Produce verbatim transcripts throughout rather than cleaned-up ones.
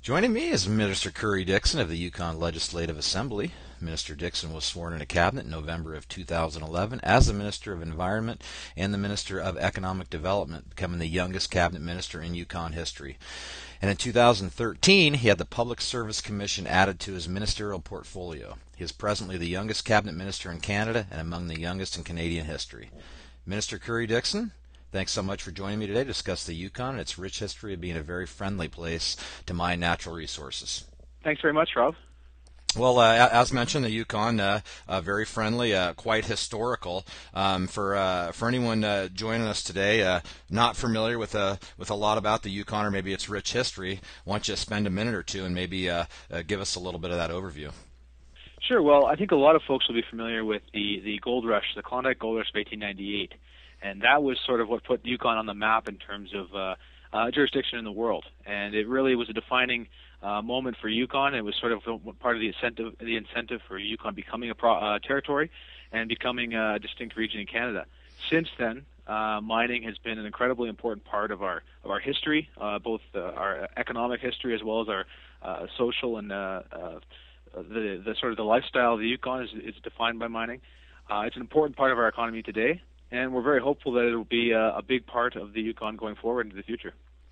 Joining me is Minister Currie Dixon of the Yukon Legislative Assembly. Minister Dixon was sworn into Cabinet in November of two thousand eleven as the Minister of Environment and the Minister of Economic Development, becoming the youngest Cabinet Minister in Yukon history. And in two thousand thirteen, he had the Public Service Commission added to his ministerial portfolio. He is presently the youngest Cabinet Minister in Canada and among the youngest in Canadian history. Minister Currie Dixon, thanks so much for joining me today to discuss the Yukon and its rich history of being a very friendly place to mine natural resources. Thanks very much, Rob. Well, uh, as mentioned, the Yukon, uh, uh, very friendly, uh, quite historical. Um, for uh, for anyone uh, joining us today, uh, not familiar with a with a lot about the Yukon or maybe its rich history, why don't you spend a minute or two and maybe uh, uh, give us a little bit of that overview? Sure. Well, I think a lot of folks will be familiar with the the gold rush, the Klondike Gold Rush of eighteen ninety-eight, and that was sort of what put the Yukon on the map in terms of uh, uh, jurisdiction in the world, and it really was a defining Uh, moment for Yukon. It was sort of part of the incentive, the incentive for Yukon becoming a pro, uh, territory and becoming a distinct region in Canada. Since then, uh, mining has been an incredibly important part of our of our history, uh, both uh, our economic history as well as our uh, social and uh, uh, the the sort of the lifestyle of the Yukon is, is defined by mining. Uh, it's an important part of our economy today, and we're very hopeful that it will be a, a big part of the Yukon going forward into the future.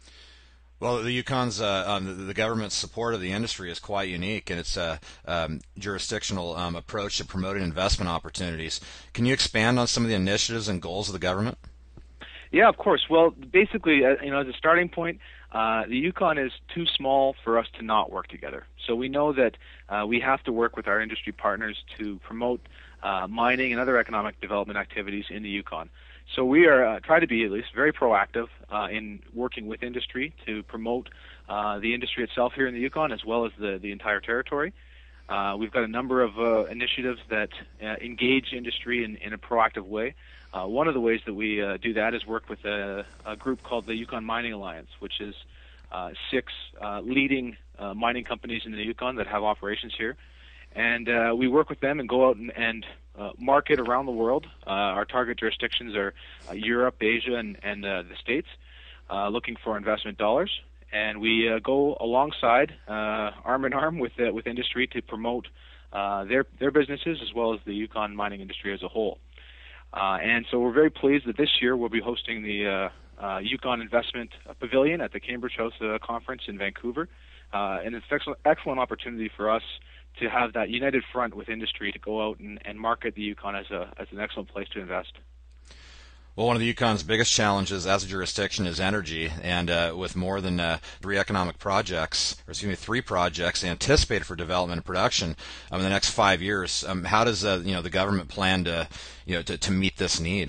Well, the Yukon's uh, um, the, the government's support of the industry is quite unique, and its uh, um, jurisdictional um, approach to promoting investment opportunities. Can you expand on some of the initiatives and goals of the government? Yeah, of course. Well, basically, uh, you know, as a starting point, uh, the Yukon is too small for us to not work together. So we know that uh, we have to work with our industry partners to promote uh, mining and other economic development activities in the Yukon. So we are uh, try to be at least very proactive uh, in working with industry to promote uh, the industry itself here in the Yukon as well as the, the entire territory. Uh, we've got a number of uh, initiatives that uh, engage industry in, in a proactive way. Uh, one of the ways that we uh, do that is work with a, a group called the Yukon Mining Alliance, which is uh, six uh, leading uh, mining companies in the Yukon that have operations here. And uh, we work with them and go out and, and uh, market around the world. Uh, our target jurisdictions are uh, Europe, Asia, and, and uh, the States, uh, looking for investment dollars. And we uh, go alongside, uh, arm in arm with uh, with industry to promote uh, their their businesses as well as the Yukon mining industry as a whole. Uh, and so we're very pleased that this year we'll be hosting the uh, uh, Yukon Investment Pavilion at the Cambridge House uh, Conference in Vancouver. Uh, and it's an excellent, excellent opportunity for us to have that united front with industry to go out and, and market the Yukon as a as an excellent place to invest. Well, one of the Yukon's biggest challenges as a jurisdiction is energy, and uh, with more than uh, three economic projects, or excuse me, three projects anticipated for development and production um, in the next five years, um, how does uh, you know the government plan to you know to, to meet this need?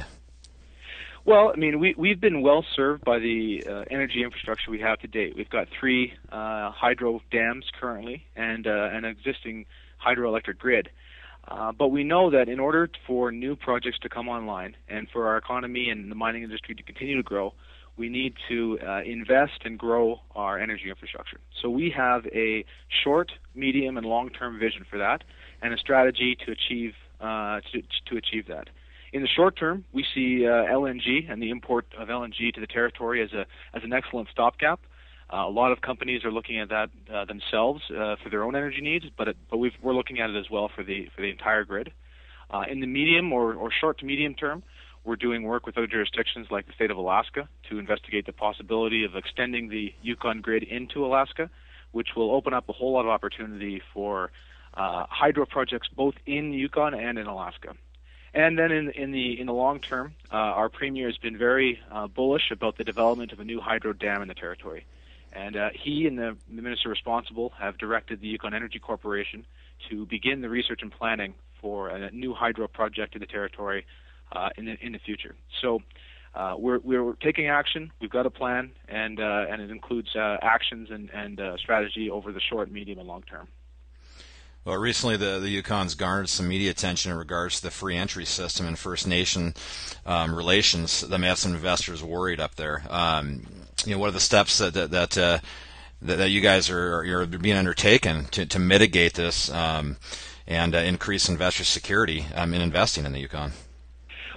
Well, I mean, we, we've been well served by the uh, energy infrastructure we have to date. We've got three uh, hydro dams currently and uh, an existing hydroelectric grid. Uh, but we know that in order for new projects to come online and for our economy and the mining industry to continue to grow, we need to uh, invest and grow our energy infrastructure. So we have a short, medium, and long-term vision for that and a strategy to achieve uh, to, to achieve that. In the short term, we see uh, L N G and the import of L N G to the territory as a as an excellent stopgap. Uh, a lot of companies are looking at that uh, themselves uh, for their own energy needs, but it, but we've, we're looking at it as well for the for the entire grid. Uh, in the medium or, or short to medium term, we're doing work with other jurisdictions like the state of Alaska to investigate the possibility of extending the Yukon grid into Alaska, which will open up a whole lot of opportunity for uh, hydro projects both in Yukon and in Alaska. And then in, in the in the long term, uh, our premier has been very uh, bullish about the development of a new hydro dam in the territory. And uh, he and the, the minister responsible have directed the Yukon Energy Corporation to begin the research and planning for a new hydro project in the territory uh, in the in the future. So uh, we're we're taking action. We've got a plan, and uh, and it includes uh, actions and and uh, strategy over the short, medium, and long term. Well, recently the, the Yukon's garnered some media attention in regards to the free entry system and First Nation um, relations that may have some investors worried up there. Um, you know, what are the steps that that that, uh, that, that you guys are you're being undertaken to, to mitigate this um, and uh, increase investor security um, in investing in the Yukon?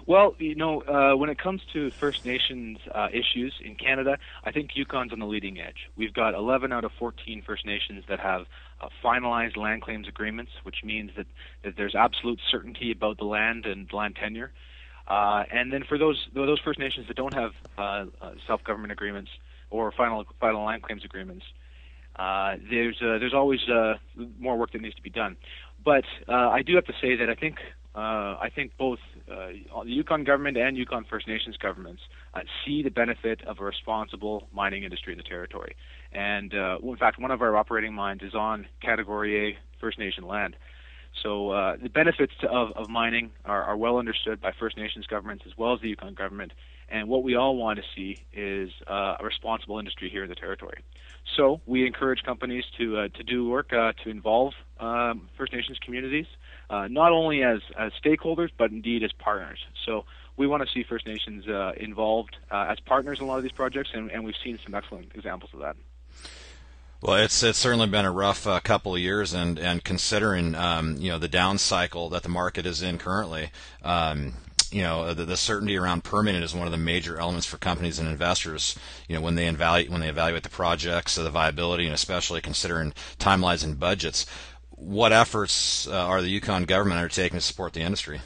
Well, you know, uh, when it comes to First Nations uh, issues in Canada, I think Yukon's on the leading edge. We've got eleven out of fourteen First Nations that have uh, finalized land claims agreements, which means that, that there's absolute certainty about the land and land tenure. Uh, and then for those those First Nations that don't have uh, uh, self-government agreements or final final land claims agreements, uh, there's uh, there's always uh, more work that needs to be done. But uh, I do have to say that I think uh, I think both uh, the Yukon government and Yukon First Nations governments uh, see the benefit of a responsible mining industry in the territory. And uh, in fact, one of our operating mines is on Category A First Nation land. So uh, the benefits to, of, of mining are, are well understood by First Nations governments as well as the Yukon government. And what we all want to see is uh, a responsible industry here in the territory. So we encourage companies to uh, to do work uh, to involve um, First Nations communities, uh, not only as, as stakeholders, but indeed as partners. So we want to see First Nations uh, involved uh, as partners in a lot of these projects, and, and we've seen some excellent examples of that. Well, it's it's certainly been a rough uh, couple of years, and and considering um, you know the down cycle that the market is in currently, um, you know the, the certainty around permitting is one of the major elements for companies and investors. You know when they evaluate when they evaluate the projects, so the viability, and especially considering timelines and budgets. What efforts uh, are the Yukon government undertaking to support the industry?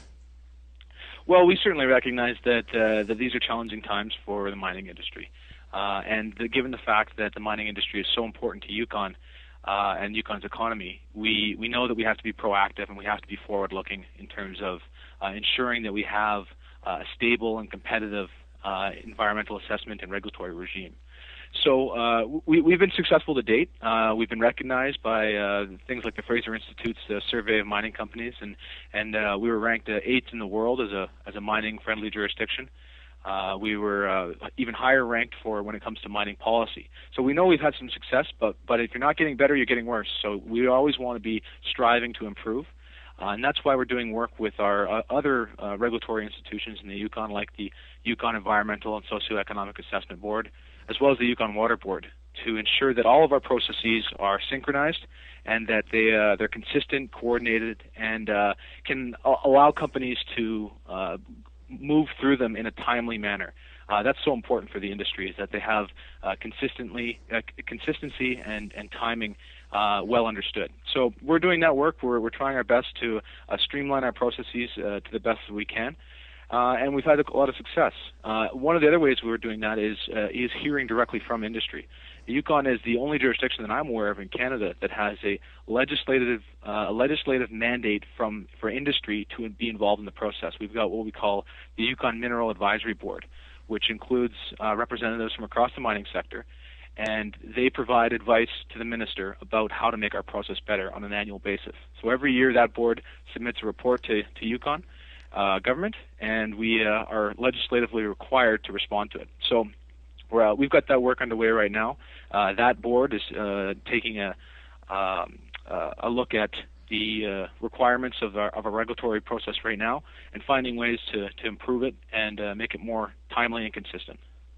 Well, we certainly recognize that uh, that these are challenging times for the mining industry. Uh, and the, given the fact that the mining industry is so important to Yukon uh, and Yukon's economy, we, we know that we have to be proactive and we have to be forward-looking in terms of uh, ensuring that we have uh, a stable and competitive uh, environmental assessment and regulatory regime. So uh, we, we've been successful to date. Uh, we've been recognized by uh, things like the Fraser Institute's uh, survey of mining companies, and and uh, we were ranked uh, eighth in the world as a as a mining-friendly jurisdiction. Uh, we were uh, even higher ranked for when it comes to mining policy. So we know we've had some success, but but if you're not getting better, you're getting worse. So we always want to be striving to improve, uh, and that's why we're doing work with our uh, other uh, regulatory institutions in the Yukon, like the Yukon Environmental and Socioeconomic Assessment Board, as well as the Yukon Water Board, to ensure that all of our processes are synchronized and that they uh, they're consistent, coordinated, and uh, can a- allow companies to uh, move through them in a timely manner. Uh, that's so important for the industry, is that they have uh, consistently uh, consistency and, and timing uh, well understood. So we're doing that work. We're, we're trying our best to uh, streamline our processes uh, to the best that we can. Uh, and we've had a lot of success. Uh, one of the other ways we were doing that is uh, is hearing directly from industry. The Yukon is the only jurisdiction that I'm aware of in Canada that has a legislative uh, a legislative mandate from for industry to be involved in the process. We've got what we call the Yukon Mineral Advisory Board, which includes uh, representatives from across the mining sector, and they provide advice to the minister about how to make our process better on an annual basis. So every year that board submits a report to, to Yukon uh, government, and we uh, are legislatively required to respond to it. So we're, uh, we've got that work underway right now. Uh, that board is uh, taking a, um, uh, a look at the uh, requirements of our, of our regulatory process right now and finding ways to, to improve it and uh, make it more timely and consistent.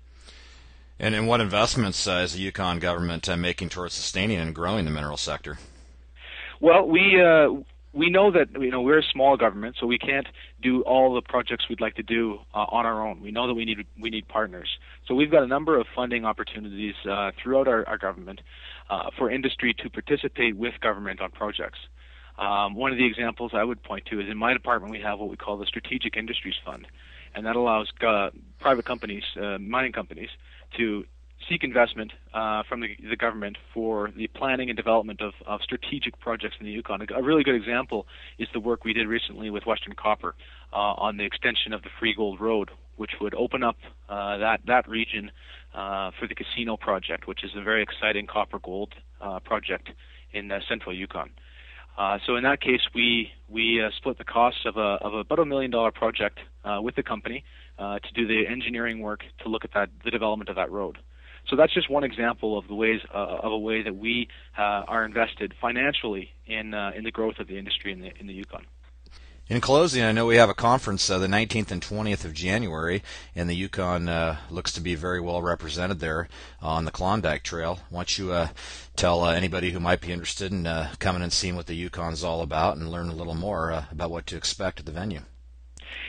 And, and what investments uh, is the Yukon government uh, making towards sustaining and growing the mineral sector? Well, we uh, we know that you know we're a small government, so we can't do all the projects we'd like to do uh, on our own. We know that we need we need partners. So we've got a number of funding opportunities uh, throughout our, our government uh, for industry to participate with government on projects. Um, one of the examples I would point to is in my department we have what we call the Strategic Industries Fund, and that allows uh, private companies, uh, mining companies, to seek investment uh, from the, the government for the planning and development of, of strategic projects in the Yukon. A really good example is the work we did recently with Western Copper uh, on the extension of the Free Gold Road, which would open up uh, that, that region uh, for the Casino project, which is a very exciting copper-gold uh, project in uh, central Yukon. Uh, so in that case, we we uh, split the costs of a of about a million dollar project uh, with the company uh, to do the engineering work to look at that the development of that road. So that's just one example of the ways uh, of a way that we uh, are invested financially in uh, in the growth of the industry in the in the Yukon. In closing, I know we have a conference uh, the nineteenth and twentieth of January, and the Yukon uh, looks to be very well represented there on the Klondike Trail. Why don't you uh, tell uh, anybody who might be interested in uh, coming and seeing what the Yukon's all about and learn a little more uh, about what to expect at the venue?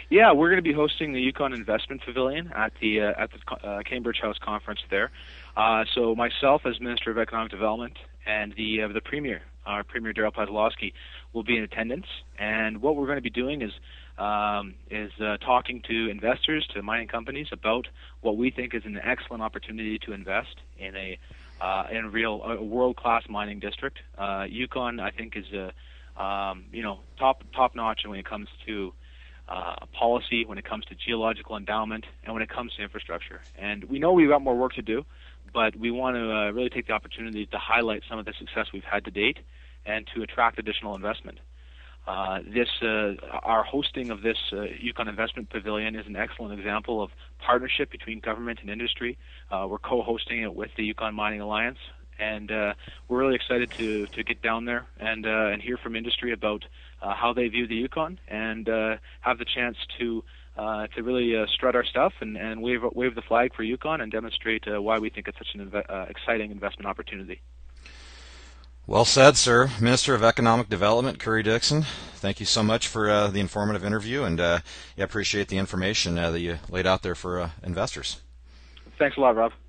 Yeah, we're going to be hosting the Yukon Investment Pavilion at the uh, at the uh, Cambridge House Conference there. Uh, so myself, as Minister of Economic Development, and the uh, the Premier, our Premier Darryl Pawlowski, will be in attendance. And what we're going to be doing is um, is uh, talking to investors, to mining companies, about what we think is an excellent opportunity to invest in a uh, in a real a world-class mining district. Uh, Yukon, I think, is a um, you know top top notch when it comes to Uh, policy, when it comes to geological endowment, and when it comes to infrastructure. And we know we've got more work to do, but we want to uh, really take the opportunity to highlight some of the success we've had to date and to attract additional investment. Uh, this, uh, our hosting of this uh, Yukon Investment Pavilion is an excellent example of partnership between government and industry. Uh, we're co-hosting it with the Yukon Mining Alliance, and uh, we're really excited to to get down there and uh, and hear from industry about uh, how they view the Yukon, and uh, have the chance to uh, to really uh, strut our stuff and, and wave wave the flag for Yukon and demonstrate uh, why we think it's such an inve- uh, exciting investment opportunity. Well said, sir. Minister of Economic Development, Currie Dixon, thank you so much for uh, the informative interview, and uh, yeah, appreciate the information uh, that you laid out there for uh, investors. Thanks a lot, Rob.